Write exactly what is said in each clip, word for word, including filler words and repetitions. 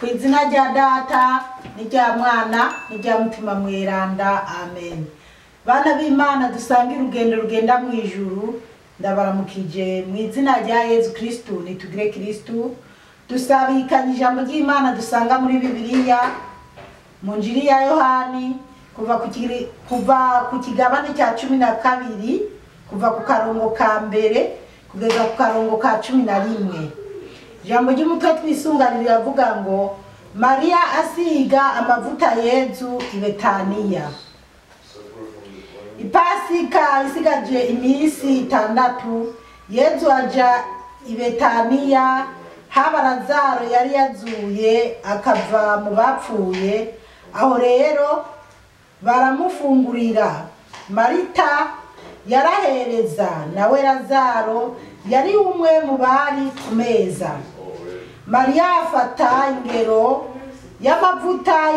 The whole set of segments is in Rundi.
Kw'izina rya Data n'irya Mwana n'irya Mutima Mweranda, amen. Bana b'Imana dusangira urugendo rugenda mu ijuru, ndabaramukije mu izina rya Yesu Kristo. Nitugire Kristo, dusabikanye ijambo ry'Imana dusanga muri Bibiliya mu Njiri ya Yohani kuva ku kuva ku kigabane cya cumi na kabiri kuva ku karongo ka mbere kugeza ku karongo ka cumi na rimwe. Ijambo ry'umutwe twisunganira avuga ngo Maria asiga amavuta Yezu i Betaniya. Ipasika isigaje iminsi itandatu, Yezu aja i Betaniya, haba Lazaro yari yazuye akava mu bapfuye. Aho rero baramufungurira. Marita yarahereza, nawe Lazaro yari umwe mu bari ku meza. Maria afata ingero y'amavuta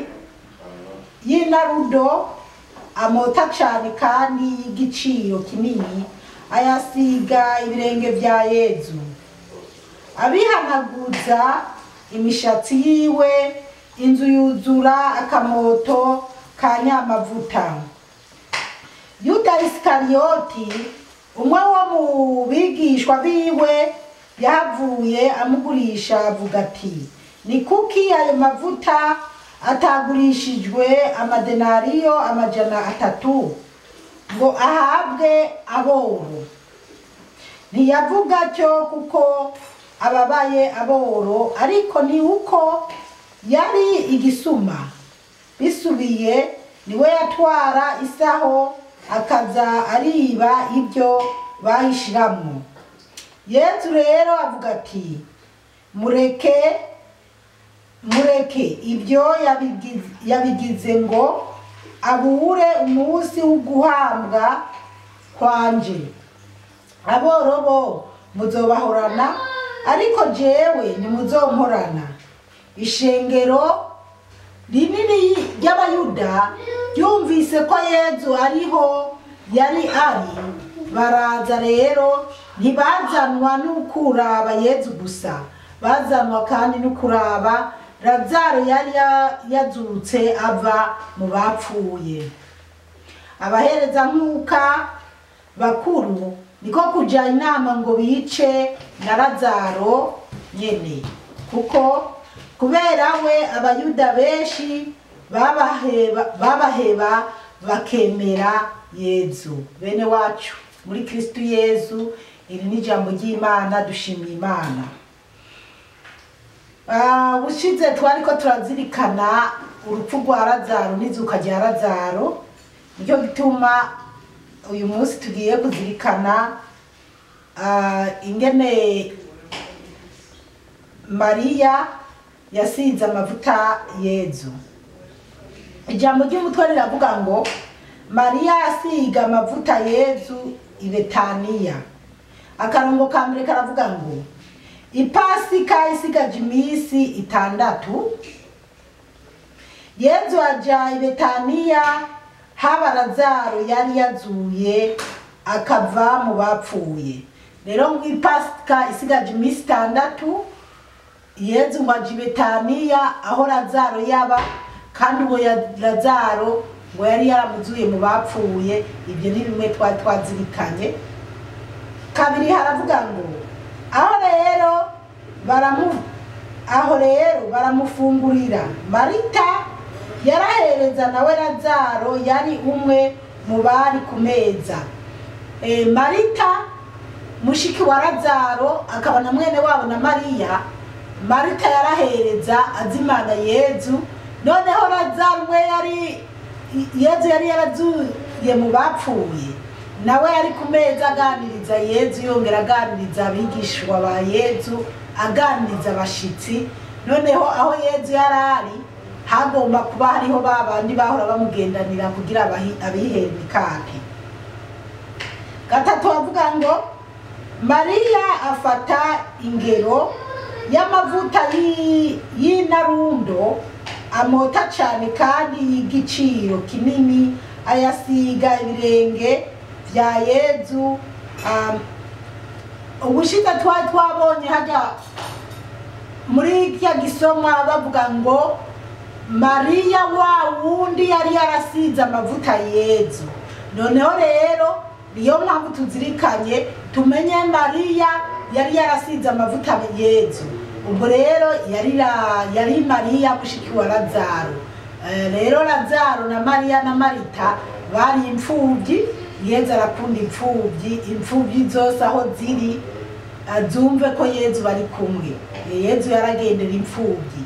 y'inarudo amota cyane kandi y'igiciro kinini, ayasiga ibirenge bya Yezu, abihanaguza imishatsi yiwe. Inzu yuzura akamoto ka nyamavuta. Yuda Iskariyoti, umwe wo mu bigishwa biwe, yahavuye amugurisha avuga ati, ni kuki ayo mavuta atagurishijwe amadenariyo amajana atatu ngo ahabwe aboro? Ntiyavuga cyo kuko ababaye aboro, ariko ni uko yari igisuma. Bisubiye niwe yatwara isaho akaza ariba ibyo bahishiramwo. Yezu rero avuga ati, mureke mureke ibyo yabigize, yabigize ngo abure umunsi w'uguhambwa kwanje. Aborobo muzobahorana, ariko jewe ntimuzomporana. Ishengero rinini ry'Abayuda ryumvise ko Yezu ariho yari ari, baraza rero. Ntibazanwa n'ukuraba Yezu gusa, bazanwa kandi n'ukuraba Lazaro yari yazutse ava mu bapfuye. Abahereza nkuka bakuru niko kuja inama ngo bice na Lazaro nyene, kuko kubera we Abayuda benshi babaheba babaheba bakemera Yezu. Bene wacu muri Kristo Yezu, iri ni ijambo ry'Imana, dushimiye Imana. Ah, bushize twariko turazirikana urupfu rwa Lazaro n'izuka rya Lazaro, nicyo gituma uyu munsi tugiye kuzirikana ah, ingene Maria yasize amavuta Yezu. Ijambo ry'umutwe riravuga ngo Maria asiga amavuta Yezu i Betaniya. Akarongo ka mbere karavuga ngo ipasika isigaje iminsi itandatu, Yezu aja i Betaniya, haba Lazaro yari yazuye akava mu bapfuye. Rero ngo ipasika isigaje iminsi itandatu, Yezu ngo aja i Betaniya aho Lazaro yaba, kandi uwo Lazaro ngo yari yaramuzuye mu bapfuye. Ibyo ni bimwe twari twazirikanye. Kabiri haravuga ngo aho rero baramu aho rero baramufungurira. Marita yarahereza, nawe Lazaro yari umwe mu bari ku meza. E, Marita mushiki wa Lazaro akaba na mwene wabo na Maria. Marita yarahereza azimana Yezu, noneho Lazaro we yari Yezu yari yarazuye mu bapfuye, nawe yari ku meza aganiriza Yezu, yongera aganiriza abigishwa ba Yezu, aganiriza abashitsi. Noneho aho Yezu yarari hagomba kuba hariho babandi bahora bamugendanira kugira abihere imikate. Gatatu avuga ngo Maria afata ingero y'amavuta y'inarundo amota cyane kandi y'igiciro kinini, ayasiga ibirenge bya Yezu. Um, ubushize twari twabonye hajya muri kya gisomwa bavuga ngo Mariya wa wundi yari yarasize amavuta Yezu. Noneho rero niyo mpamvu tuzirikanye tumenye Mariya yari yarasize amavuta Yezu. Ubwo rero yari yari Mariya mushiki wa Lazaro. E, rero Lazaro na Mariya na Marita bari imfubyi. Yezu arakunda imfubyi, imfubyi zose aho ziri azumve ko Yezu bari kumwe. Yezu yaragendera imfubyi.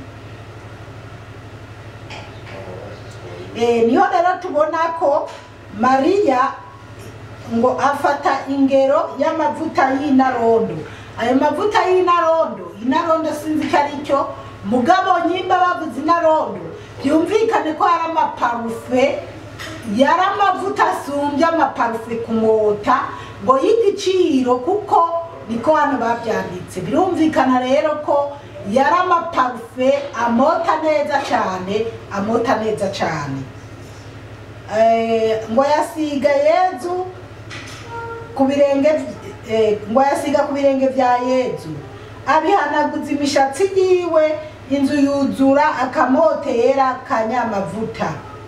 E, niho rero tubona ko Mariya ngo afata ingero y'amavuta y'inarondo. Ayo mavuta y'inarondo, inarondo sinzi ko ari cyo, mugabo nyimba bavuze inarondo byumvikane ko ari amaparufe, yari amavuta asumbye amaparufe kumota ngo y'igiciro, kuko niko hano babyanditse. Birumvikana rero ko yari amaparufe amota neza cyane, amota neza cyane. Eh, ngo yasiga Yezu ku birenge, eh, ngo yasiga ku birenge bya Yezu, abihanaguza imishatsi yiwe, inzu yuzura akamotera kanyamavuta.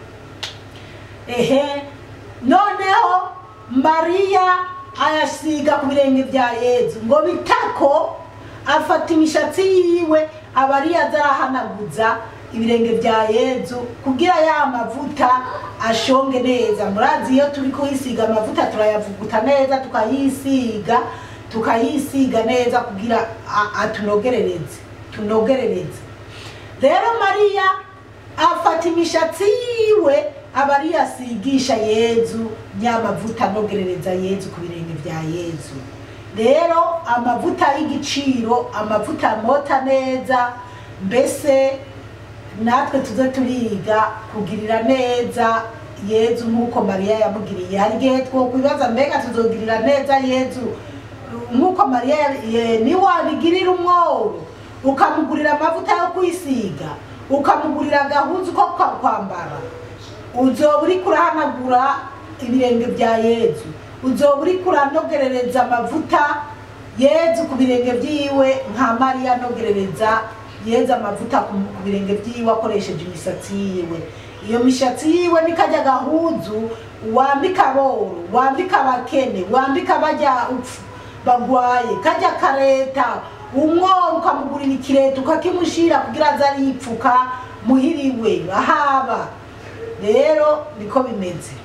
Ehe, noneho Mariya ayasiga ku birenge bya Yezu ngo bitako afata imishatsi yiwe abari azarahanaguza ibirenge bya Yezu kugira ya mavuta ashonge neza. Murazi iyo turi kuyisiga amavuta turayavuguta neza, tukayisiga tukayisiga neza kugira atunogerereze tunogerereze. Rero Mariya afata imishatsi yiwe abari yasigisha Yezu nyamavuta anogerereza Yezu ku birenge bya Yezu. Rero amavuta y'igiciro, amavuta amota neza, mbese natwe tuze turiga kugirira neza Yezu nkuko Mariya yamugiriye. Hari gihe twokwibaza mbega tuzogirira neza Yezu nkuko Mariya ni wabigirira umworo ukamugurira amavuta yo kwisiga, ukamugurira agahuzu ko kwambara, uzoba uri kurahanagura ibirenge bya Yezu, uzoba uri kuranogerereza amavuta Yezu ku birenge byiwe nka Mariya anogerereza Yezu amavuta ku birenge byiwe akoresheje imisatsi yiwe. Iyo mishatsi yiwe nikajya gahuzu wambika boro, wambika abakene, wambika bajya upfu bagwaye, kajya kareta umworo ukamugurira ikireta ukakimushira kugira azari yipfuka muhiriwe ahaba. Rero niko bimeze.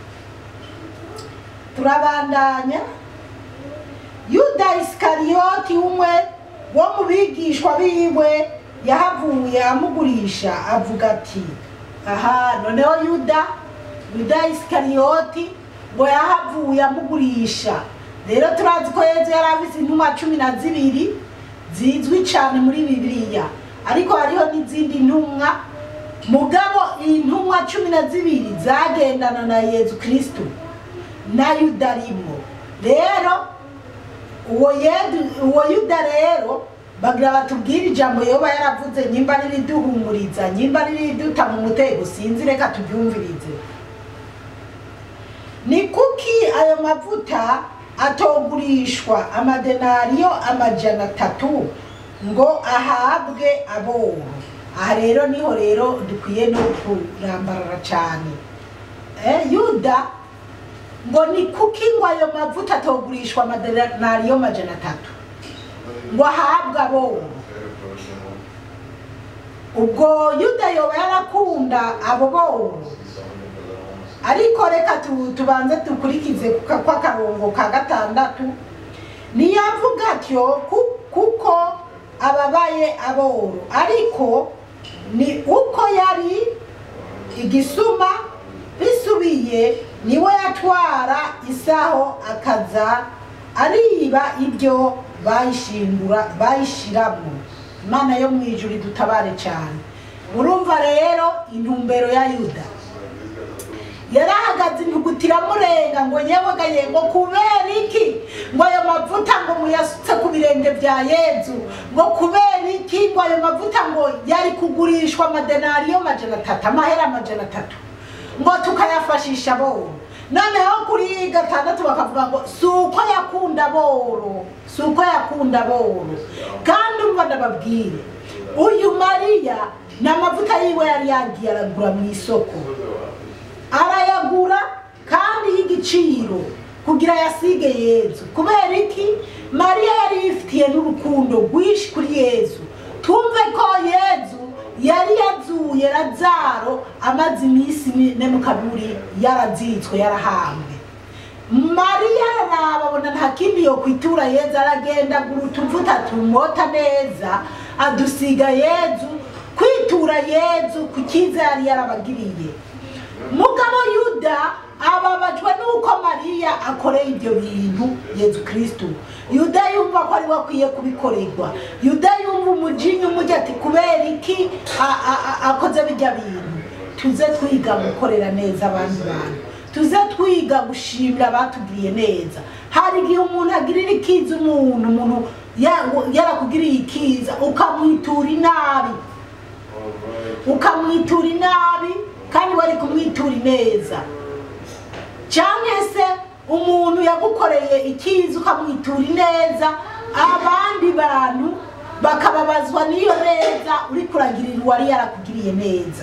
Turabandanya. Yuda Iskariyoti umwe wo mu bigishwa biwe yahavuye amugurisha avuga ati, aha noneho Yuda Yuda Iskariyoti ngo yahavuye amugurisha. Rero turazi ko Yezu yari afise intumwa cumi na zibiri zizwi cyane muri Bibiliya, ariko hariho n'izindi ntumwa, mugabo intumwa cumi na zibiri zagendana na Yezu Kristo na Yuda arimo. Rero uwo Yezu uwo Yuda rero bagira batubwira ijambo yoba yaravuze nyimba ririduhumuriza, nyimba ririduta mu mutego, sinzi, reka tubyumvirize. Ni kuki ayo mavuta atogurishwa amadenariyo amajana atatu ngo ahabwe aboro? Aha rero niho rero dukwiye no kurambarara cyane. Eh, Yuda ngo ni kuki ngo ayo mavuta atogurishwa amadenariyo amajana atatu ngo ahabwe aboro? Ubwo Yuda yoba yarakunda abo boro? Ariko reka tubanze dukurikize kwa karongo ka gatandatu. Niyavuga atyo kuko ababaye aboro, ariko ni uko yari igisuma bisubiye niwe yatwara isaho akaza ariba ibyo bayishingura bayishiramo. Imana yo mu ijuru dutabare cyane. Urumva rero intumbero ya Yuda yarahagaze intugutira murenga ngo yewe ngo kubera iki ngo ayo mavuta ngo muyasutse ku birenge bya Yezu, ngo kubera iki ngo ayo mavuta ngo yari kugurishwa amadenariyo majana atatu, amahera amajana atatu, ngo tukayafashisha boro. Noneho kuri gatandatu bakavuga ngo suko yakunda boro, suko yakunda boro. Kandi umva ndababwire, uyu Mariya n'amavuta yiwe yari yagiye aragura mu isoko, arayagura kandi y'igiciro kugira yasige Yezu. Kubera iki? Mariya yari yifitiye n'urukundo rwinshi kuri Yezu. Tumve ko Yezu yari yazuye Lazaro amaze iminsi ine mu kaburi, yarazitswe yarahambwe. Mariya arababona nta kindi yo kwitura Yezu, aragenda gura utuvuta tumota neza adusiga Yezu, kwitura Yezu ku cyiza yari yarabagiriye. Mugabo Yuda ababajwe nuko Mariya akoreye ibyo bintu Yezu Kristo. Yuda yumva ko ari we akwiye kubikorerwa. Yuda yumva umujinya umujya ati kubera iki akoze bijya bintu. Tuze twiga gukorera neza abandi bantu, tuze twiga gushimira abatugiriye neza. Hari igihe umuntu agirira ikiza umuntu, umuntu yarakugiriye ikiza ukamwitura inabi, ukamwitura inabi kandi wari kumwitura neza. Cyangwa se umuntu yagukoreye ikiza ukamwitura neza, abandi bantu bakababazwa n'iyo neza uri kuragirira uwari yarakugiriye neza.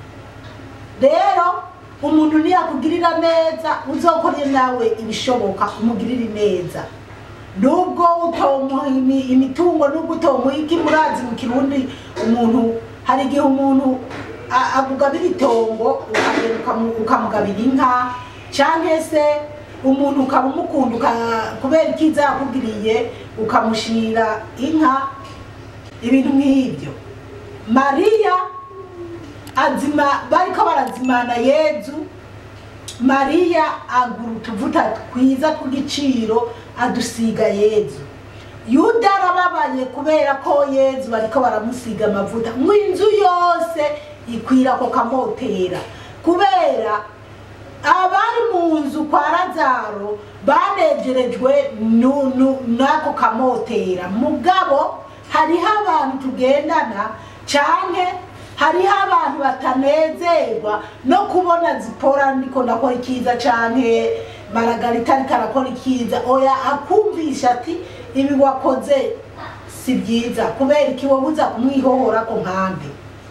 Rero umuntu niyakugirira neza uzokoreye nawe ibishoboka umugirire neza. Nubwo utomuha imitungo, nubwo utomuha iki, murazi mu Kirundi umuntu hari igihe umuntu akugabira itongo ukamugabira inka, cyangwa se umuntu ukaba umukunda kubera ikiza yakugiriye ukamushira inka, ibintu nk'ibyo. Mariya azima bariko barazimana Yezu, Mariya agura utuvuta twiza tw'igiciro adusiga Yezu. Yuda arababaye kubera ko Yezu bariko baramusiga amavuta, mw'inzu yose ikwira ko kamotera, kubera abari mu nzu kwa Lazaro banejerejwe n'ako kamotera. Mugabo hariho abantu tugendana canke hariho abantu batanezerwa no kubona Zipora ndiko ndakora ikiza canke Maragarita ariko arakora ikiza, oya akumvisha ati ibi wakoze si byiza, kubera iki wowe uza kumwihohora ko nkande.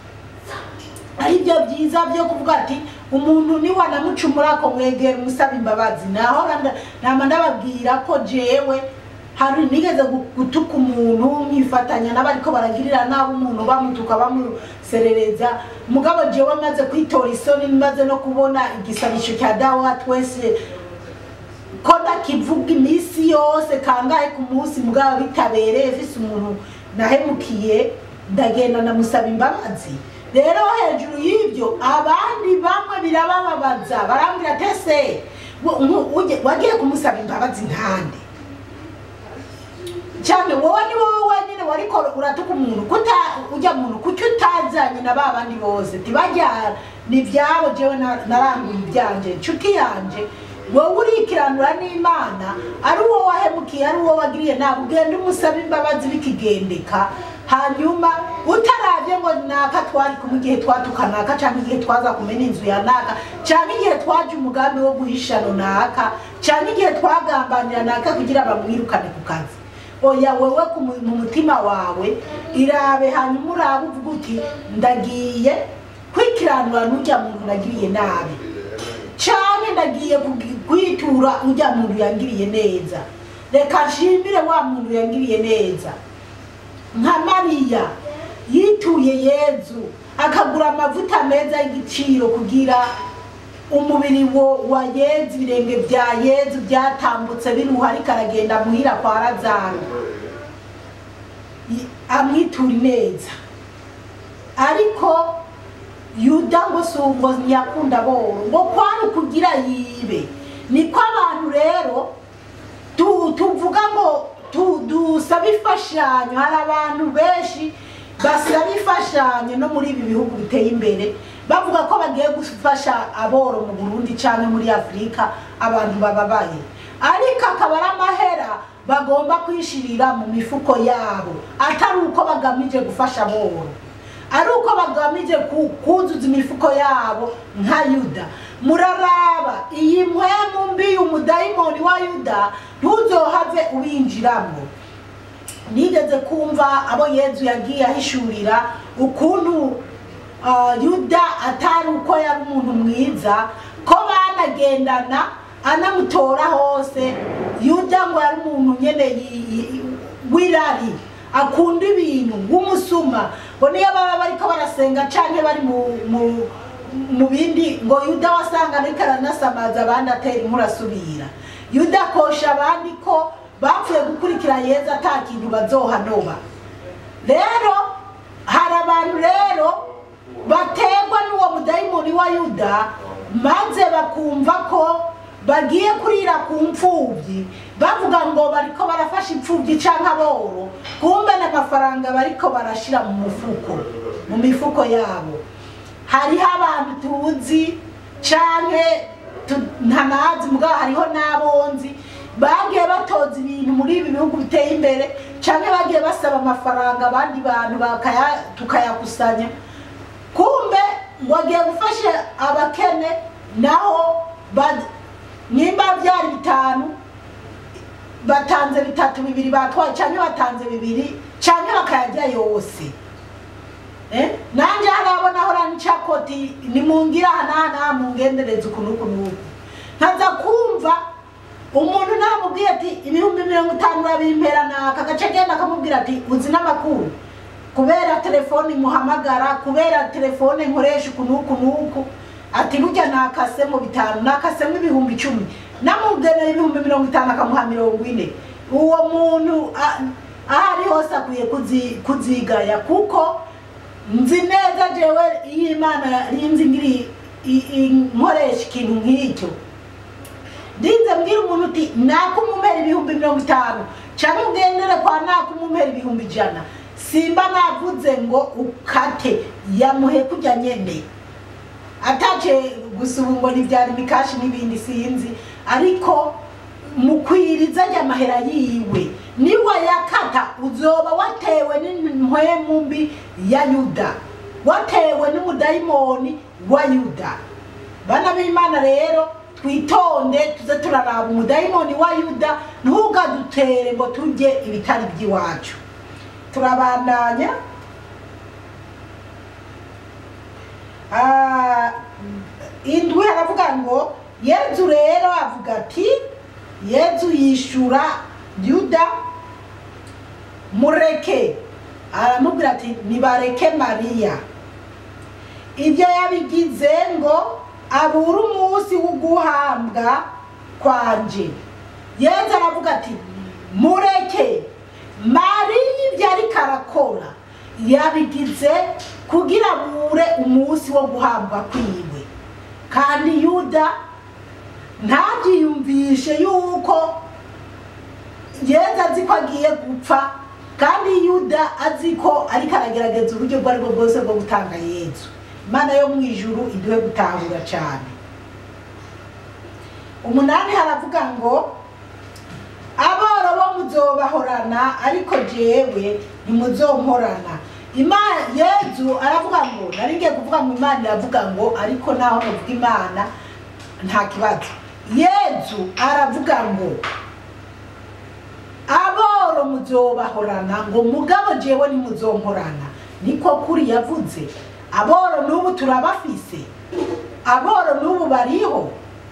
Ari byo byiza byo kuvuga ati umuntu ni wanamucumura ko mwegera umusaba imbabazi. Naho nama ndababwira ko jewe hari nigeze gutuka umuntu nkifatanya n'abariko baragirira nabo umuntu bamutuka bamuserereza, mugabo jewe maze kwitora isoni, maze no kubona igisabisho cya dawa twese ko ndakivuga imisi yose kangahe ku munsi, mugabo bitabereye fise umuntu nahemukiye ndagenda namusaba imbabazi. Rero hejuru y'ibyo abandi bamwe birabababaza, barambwira tese wagiye kumusaba imbabazi ntande, cyane wowe ni wowe wenyine wariko uratuka umuntu, kuta ujya muntu kuki utazanye na babandi bose tibajya ni byabo. Jewe naranguye ibyanje nshuti yanje, wowe urikiranura n'Imana, ari wowe wahemukiye, ari wowe wagiriye nabi, ugenda umusaba imbabazi bikigendeka. Hanyuma utaravye ngo naka twari kumwe igihe twatukanaka, cyangwa igihe twaza kumena inzu ya naka, cyangwa igihe twaje umugambi wo guhishano naka, cyangwa igihe twagambanira naka kugira bamwirukane ku kazi. Oya, wewe mu mutima wawe irabe, hanyuma urabe uvuga uti ndagiye kwikiranura n'ujya muntu nagiriye nabi, cyane ndagiye kwitura ujya muntu yangiriye neza. Reka nshimire wa muntu yangiriye neza. Nka Mariya yituye Yezu akagura amavuta meza y'igiciro kugira umubiri wa Yezu, ibirenge bya Yezu byatambutse biruha, ariko aragenda muhira kwa Lazaro amwitura neza. Ariko Yuda ngo sumbo nyakunda boro ngo kwari kugira yibe. Niko abantu rero tuvuga ngo dusaba ifashanyo. Hari abantu benshi basaba ifashanyo no muri ibi bihugu biteye imbere, bavuga ko bagiye gufasha aboro mu Burundi cyane muri Afrika abantu bababaye, ariko akaba ari amahera bagomba kwishirira mu mifuko yabo, atari uko bagamije gufasha aboro, ari uko bagamije kuzuza imifuko yabo nka Yuda. Muraraba iyi mpwemu mbi, umudayimoni wa Yuda ntuzohave ubinjiramo. nigeze kumva abo Yezu yagiye ahishurira ukuntu uh, Yuda atari uko yari umuntu mwiza, ko banagendana anamutora hose. Yuda ngo yari umuntu nyene wirari, akunda ibintu w'umusuma, ngo niyo baba bariko barasenga canke bari mu, mu, mu bindi, ngo Yuda wasanga ariko aranasamaza abandi atera inkuru asubira. Yuda akosha abandi ko bapfuye gukurikira Yezu ata kintu bazohanoba. Rero hari abantu rero bategwa n'uwo mudayimoni wa Yuda, maze bakumva ko bagiye kurira ku mfubyi, bavuga ngo bariko barafasha imfubyi canke aboro, kumbe n'amafaranga bariko barashira mu mufuko, mu mifuko yabo. Hariho abantu tuzi canke ntanazi, mugabo hariho n'abonzi bagiye batoza ibintu muri ibi bihugu biteye imbere, canke bagiye basaba amafaranga abandi bantu bakaya tukayakusanya, kumbe ngo agiye gufasha abakene, naho nimba byari bitanu batanze bitatu, bibiri batwaye canke batanze bibiri canke bakayajya yose. Eh, nanje harabona hora ncakoti nimungira hanana mungendereza ukunuku nuku, nkaza kumva umuntu namubwiye ati ibihumbi mirongo itanu babimpera naka, gace genda akamubwira ati uzi n'amakuru, kubera telefone muhamagara, kubera telefone nkoresha ukunuku nuku, ati burya nakase mu bitanu, nakase mu ibihumbi icumi, namubwira ibihumbi mirongo itanu akamuha mirongo ine. Uwo muntu ahari hose akwiye kuzigaya, kuko nzi neza jewe iyo Imana rinzi ngiri nkoresha ikintu nk'icyo, ndinze mbwira umuntu uti nakumumera ibihumbi mirongo itanu canke ugendere kwa nakumumera ibihumbi ijana, simba navuze ngo ukate, yamuhe kujya nyene atace gusuba ngo nivyari mikashi n'ibindi sinzi, ariko mukwiriza y'amahera yiwe niwa yakata, uzoba watewe n'inkwemu mbi ya Yuda, watewe n'umudayimoni wa Yuda. Bana b'Imana rero twitonde, tuze turaraba umudayimoni wa Yuda, ntugadutere ngo tujye ibitari by'iwacu. Turabandanya. Ah, indwi haravuga ngo Yezu rero avuga ati, Yezu yishura Yuda, mureke, aramubwira ati nibareke Mariya, ibyo yabigize ngo abura umunsi wo guhambwa kwanje. Yezu aravuga ati mureke Mariya, ibyo ariko arakora yabigize kugira abure umunsi wo guhambwa kwiwe. Kandi Yuda ntabyiyumvishe yuko Yezu azi ko agiye gupfa, kandi Yuda azi ko ariko aragerageza uburyo bwo aribwo bwose bwo gutanga Yezu. Imana yo mu ijuru iduhe gutahura cyane. Umunani haravuga ngo aboro bo muzobahorana, ariko jewe ntimuzomporana. Imana Yezu aravuga ngo, naringiye kuvuga ngo Imana iravuga ngo, ariko naho novuga Imana nta kibazo. Yezu aravuga ngo aboro muzobahorana, ngo mugabo jewe ntimuzomporana. Niko kuri yavuze. Aboro n'ubu turabafise, aboro n'ubu bariho,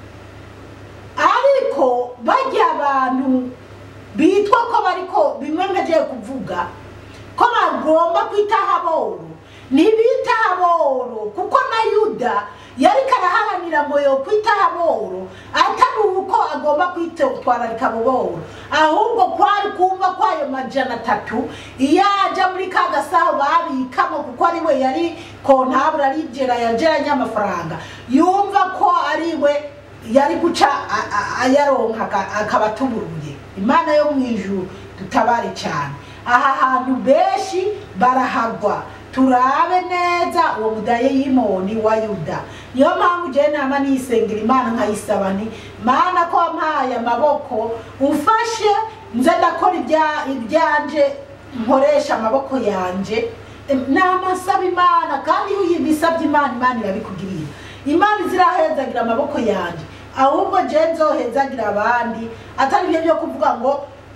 ariko bajya abantu bitwa ko bariko bimwe nkagiye kuvuga ko bagomba kwitaho aboro, ntibitaho aboro, kuko na Yuda yari karaharanira ngo yo kwitaho aboro, atari uko agomba kwitwararika abo boro, ahubwo kwari kumva kwayo majana atatu iyaja muri ka gasaho babikamo, kuko ari we yari kontabura, ari jera yajeranye amafaranga, yumva ko ari we yari guca ayaronka akabatuburuye. Imana yo mu ijuru tutabare cyane. Aha hantu beshi barahagwa, turabe neza uwo mudayimoni wa Yuda. Niyo mpamvu je nama nisengera Imana nkayisaba nti, Mana ko wampaye amaboko, ufashe nze ndakora ibyanje, nkoresha amaboko yanje. Nama saba Imana, kandi iyo yibisabye Imana, Imana irabikugirira. Imana izirahezagira amaboko yanje, ahubwo je nzohezagira abandi, atari byo byo kuvuga ngo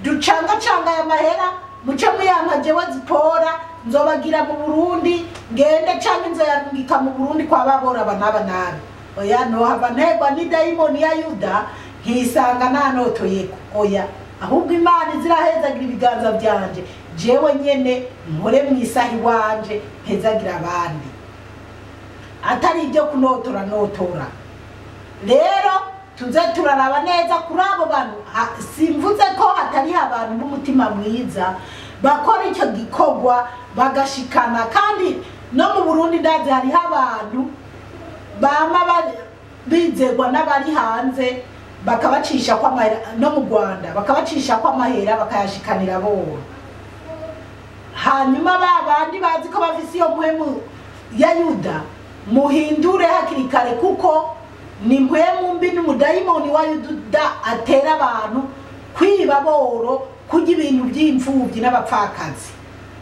ducanga canga ya mahera muce muyampa jewe Zipora nzobagira mu Burundi ngende canke nzoyarungika mu Burundi kwa babora banaba nabi oya no hava ntegwa ni daimoni ya Yuda nkisanga nanotoyeko oya ahubwo Imana izirahezagira ibiganza byanje jewe nyene nkore mwisahi wanje hezagira abandi atari ibyo kunotora notora rero tuze turaraba neza kuri abo bantu simvuze ko hatari abantu b'umutima mwiza bakora icyo gikorwa bagashikana kandi no mu Burundi ndazi hari abantu bama bizegwa n'abari hanze bakabacisha kwa mahera no mu Rwanda bakabacisha kwa mahera bakayashikanira bo hanyuma babandi bazi ko bafise iyo mpwemu ya Yuda muhindure hakiri kare kuko ni mpwemu mbi n'umudayimoni wa Yuda atera abantu kwiba boro kujya ibintu by'imfubyi n'abapfakazi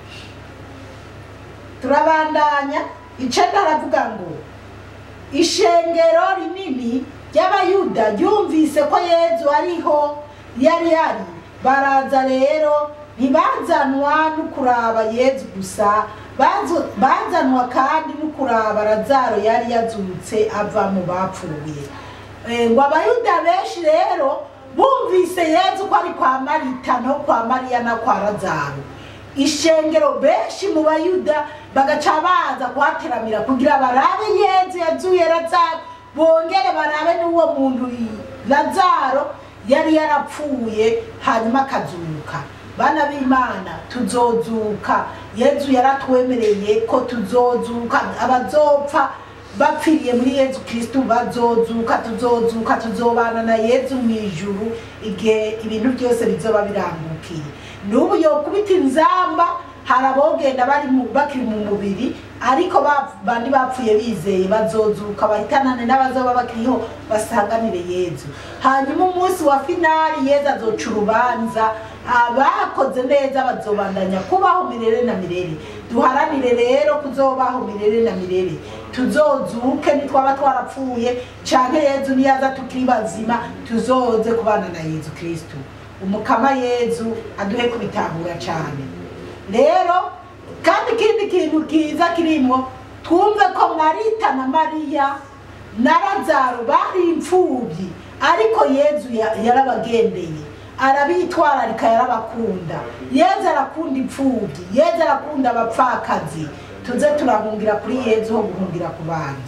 turabandanya icenda aravuga ngo ishengero rinini ry'abayuda ryumvise ko Yezu ariho yari yari baraza rero ntibazanwa no kuraba Yezu gusa bazanwa kandi no kuraba Lazaro yari yazutse ava mu bapfuye ngo abayuda benshi rero bumvise Yezu ko ari kwa Marita no kwa Mariya na kwa Lazaro ishengero benshi mu bayuda bagaca baza kuhateramira kugira barabe Yezu yazuye Lazaro bongere barabe n'uwo muntu Lazaro yari yarapfuye hanyuma akazuka bana b'Imana tuzozuka Yezu yaratwemereye ko tuzozuka abazopfa bapfiriye muri Yezu Kristo bazozuka tuzozuka tuzobana na Yezu mwijuru igihe ibintu byose bizoba birambukiye n'ubu yo kubita inzamba harabogenda bari mu bakiri mu mubiri ariko bandi bapfuye bizeye bazozuka bahitanane n'abazoba bakiriho basanganire Yezu hanyuma umunsi wa finali Yezu azoca urubanza abakoze neza bazobandanya kubaho mirere na mirere duharanire rero kuzobaho mirere na mirere tuzozuke nitwaba twarapfuye canke Yezu niyaza tukiri bazima tuzoze kubana na Yezu Kristo umukama Yezu aduhe kubitahura cyane rero kandi kindi kintu kiza kirimo twumve ko Marita na Mariya na Lazaro bari imfubyi ariko Yezu yarabagendeye arabitwararika yarabakunda Yezu arakunda imfubyi Yezu arakunda abapfakazi tuze turahungira kuri Yezu ho guhungira ku bantu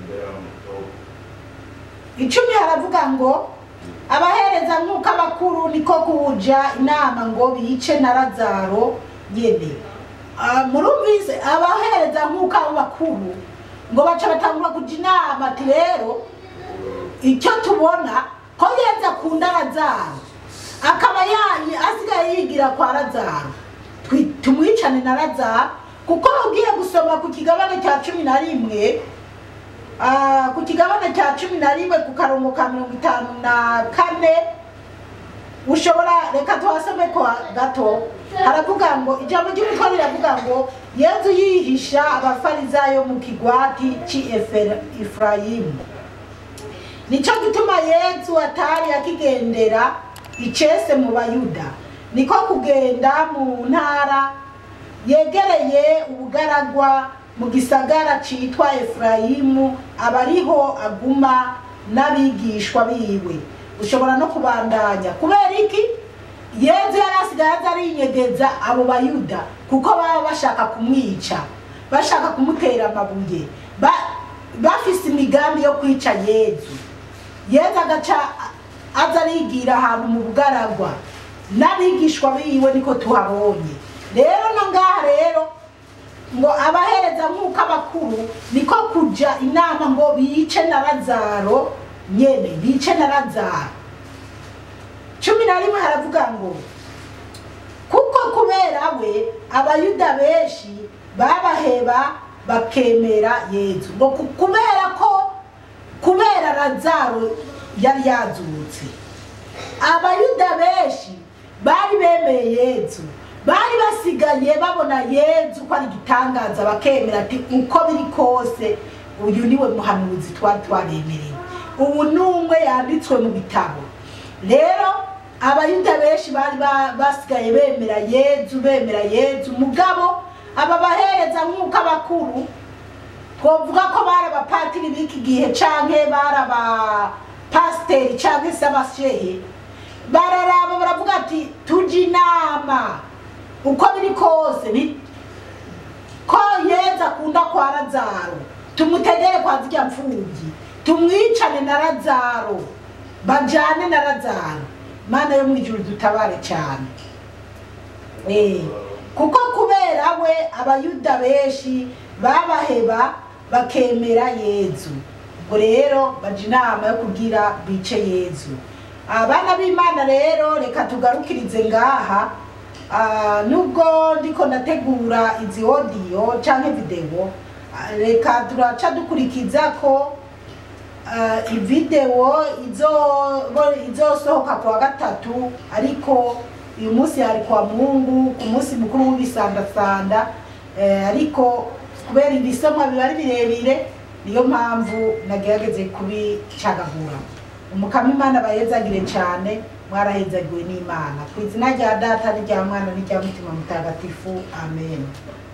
icumi haravuga ngo abahereza nk'uko abakuru niko kuja inama ngo bice na Lazaro nyene murumvise abahereza nk'uko abakuru ngo baca batangura kuja inama ati rero icyo tubona ko Yezu akunda Lazaro akaba yayi asigaye yigira kwa Lazaro tumwicane na Lazaro kuko ugiye gusoma ku kigabane cya cumi na rimwe Ah, ku kigabane cya cumi na rimwe ku karongo ka mirongo itanu na kane ushobora reka tuhasome kwa gato haravuga ngo ijambo ry'umutwe riravuga ngo Yezu yihisha abafarizayo mu kigwati ci Efrayimu nico gituma Yezu atari akigendera icese mu bayuda niko kugenda mu ntara yegereye ubugaragwa mu gisagara citwa Efrayimu abariho aguma n'abigishwa biwe ushobora no kubandanya kubera iki Yezu yarasigaye arinyegeza abo bayuda kuko baba bashaka kumwica bashaka kumutera amabuye ba, bafise imigambi yo kwica Yezu Yezu agaca azarigira ahantu mu bugaragwa n'abigishwa biwe niko tuhabonye rero no ngaha rero ngo abahereza nk'uko abakuru niko kuja inama ngo bice na Lazaro nyene bice na Lazaro cumi na rimwe haravuga ngo kuko kubera we abayuda benshi babaheba bakemera Yezu ngo kubera ko kubera Lazaro yari yazutse abayuda benshi bari bemeye Yezu bari basigaye babona Yezu ko ari gitangaza bakemera ati uko biri kose uyu niwe muhanuzi twari twaremereye ubu numwe yanditswe mu bitabo rero abayuda benshi bari basigaye bemera Yezu bemera Yezu mugabo aba bahereza nk'uko abakuru twovuga ko bari abapatiri b'iki gihe canke bari aba pasiteri canke se abashehe bararaba baravuga ati tuje inama uko biri kose ni ko Yezu akunda kwa Lazaro tumutegere kwa zirya mfuvyi tumwicane na Lazaro bajane na Lazaro Mana yo mwijuru dutabare cyane eh kuko kubera we abayuda benshi babaheba bakemera Yezu ubwo rero baje inama yo kugira bice Yezu abana b'Imana rero reka tugarukirize ngaha nubwo ndiko nategura izi audio canke video reka turaca dukurikiza ko Uh, ivideo izo izosohoka kwa gatatu ariko uyu munsi hari kwa Mungu ku munsi mukuru w'ibisandasanda eh, ariko kubera ibisomwa bibari birebire niyo mpamvu nagerageze kubicagagura umukama Imana bayezagire cyane mwarahezagiwe n'Imana ku izina rya Data n'irya Mwana n'irya Mutima Mutagatifu amen.